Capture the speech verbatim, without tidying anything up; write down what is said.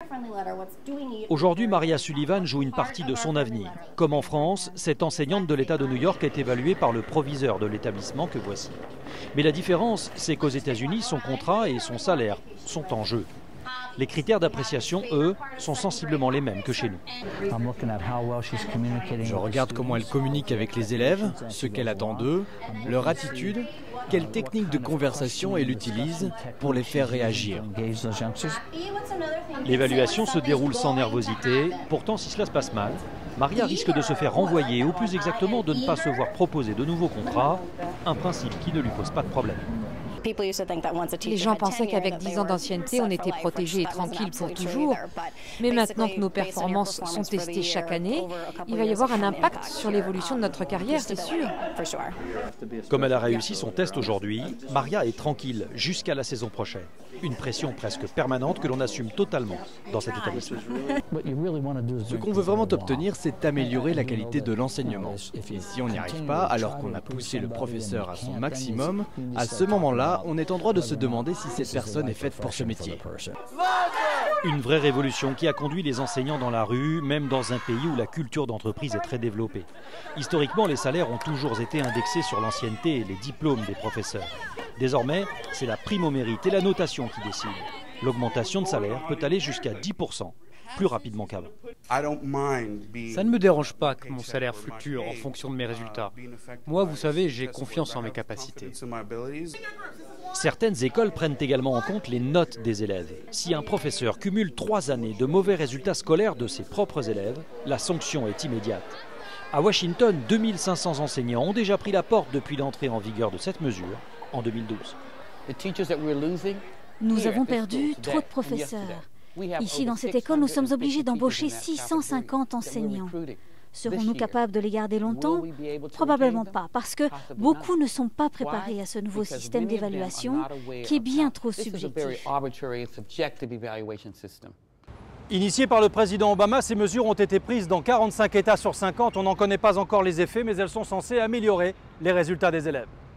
Aujourd'hui, Maria Sullivan joue une partie de son avenir. Comme en France, cette enseignante de l'État de New York est évaluée par le proviseur de l'établissement que voici. Mais la différence, c'est qu'aux États-Unis, son contrat et son salaire sont en jeu. Les critères d'appréciation, eux, sont sensiblement les mêmes que chez nous. Je regarde comment elle communique avec les élèves, ce qu'elle attend d'eux, leur attitude, quelle technique de conversation elle utilise pour les faire réagir. L'évaluation se déroule sans nervosité. Pourtant, si cela se passe mal, Maria risque de se faire renvoyer, ou plus exactement de ne pas se voir proposer de nouveaux contrats, un principe qui ne lui pose pas de problème. Les gens pensaient qu'avec dix ans d'ancienneté, on était protégés et tranquilles pour toujours. Mais maintenant que nos performances sont testées chaque année, il va y avoir un impact sur l'évolution de notre carrière, c'est sûr. Comme elle a réussi son test aujourd'hui, Maria est tranquille jusqu'à la saison prochaine. Une pression presque permanente que l'on assume totalement dans cet établissement. Ce qu'on veut vraiment obtenir, c'est améliorer la qualité de l'enseignement. Et si on n'y arrive pas, alors qu'on a poussé le professeur à son maximum, à ce moment-là, on est en droit de se demander si cette personne est faite pour ce métier. Une vraie révolution qui a conduit les enseignants dans la rue, même dans un pays où la culture d'entreprise est très développée. Historiquement, les salaires ont toujours été indexés sur l'ancienneté et les diplômes des professeurs. Désormais, c'est la prime au mérite et la notation qui décident. L'augmentation de salaire peut aller jusqu'à dix pour cent, plus rapidement qu'avant. Ça ne me dérange pas que mon salaire fluctue en fonction de mes résultats. Moi, vous savez, j'ai confiance en mes capacités. Certaines écoles prennent également en compte les notes des élèves. Si un professeur cumule trois années de mauvais résultats scolaires de ses propres élèves, la sanction est immédiate. À Washington, deux mille cinq cents enseignants ont déjà pris la porte depuis l'entrée en vigueur de cette mesure en deux mille douze. Nous avons perdu trop de professeurs. Ici, dans cette école, nous sommes obligés d'embaucher six cent cinquante enseignants. Serons-nous capables de les garder longtemps? Probablement pas, parce que beaucoup ne sont pas préparés à ce nouveau système d'évaluation qui est bien trop subjectif. Initiées par le président Obama, ces mesures ont été prises dans quarante-cinq États sur cinquante. On n'en connaît pas encore les effets, mais elles sont censées améliorer les résultats des élèves.